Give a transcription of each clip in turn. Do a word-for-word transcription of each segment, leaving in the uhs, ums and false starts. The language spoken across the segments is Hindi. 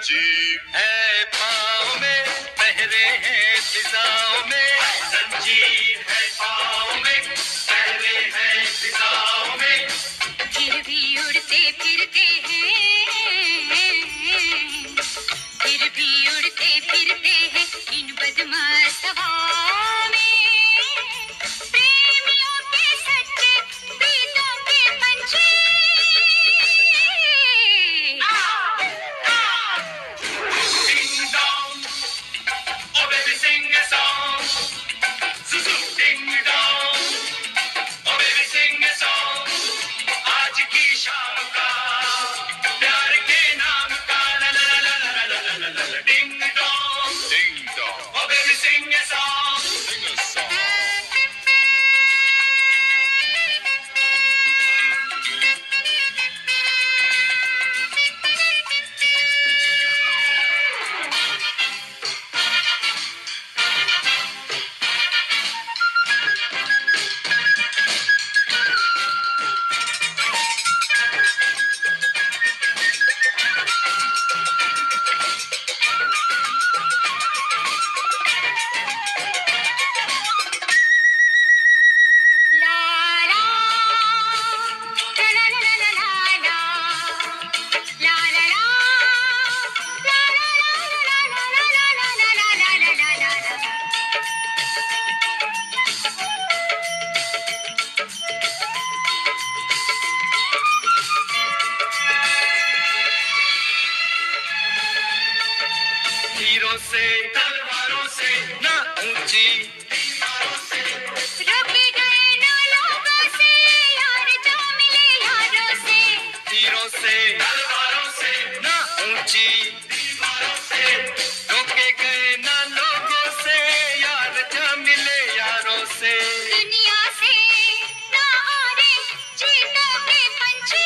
जंजीर है पाँव में, पहरे हैं फिजाओं में, जंजीर है पाँव में, पहरे हैं फिजाओं में, फिर भी उड़ते फिरते हैं, फिर भी उड़ते फिरते हैं इन बदमाश हवाओं में, प्रेमियों के सच्चे प्रीतों के पंछी। Ding dong, oh baby sing a song, Zuzu ding dong, oh baby sing a song, आज की शाम का प्यार के नाम का ला ला ला ला ला ला ला ला ला ding dong, ding dong, oh baby sing a song, sing a song. तीरों से तलवारों से ना ऊंची दीवारों से, रोके गए ना लोगों से यार जो मिले यारों से, तीरों से तलवारों से ना ऊंची दीवारों से, रोके गए ना लोगों से यार जो मिले यारों से, दुनिया से ना हारे चीतों के पंछी।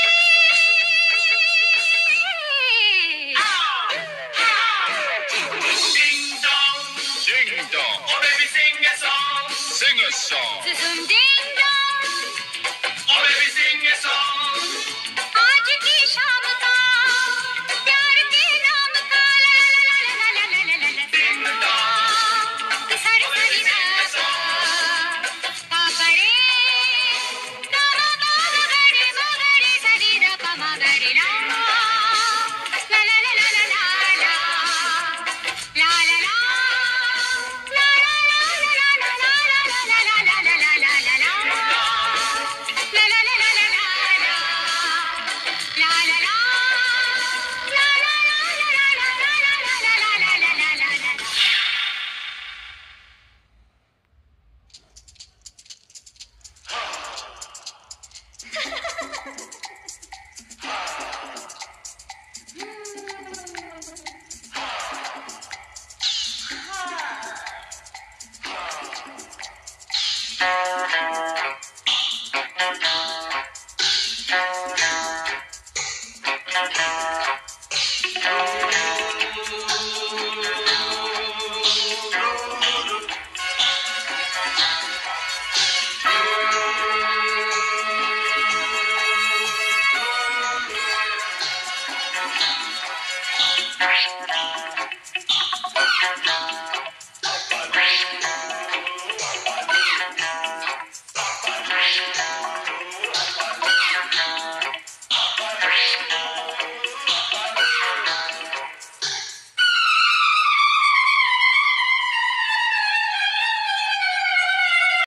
ding dong, ding dong, oh baby sing a song, sing a song, Zum ding dong, oh baby sing a song, आज की शाम का प्यार के नाम का ला ला ला ला ला ला ला ding dong, सर सरी सा का करे गा मा गा मा गरे मा गरे सरी रा पा मा गरे ला ला ला ला ला ला ला ला ला ला ला ding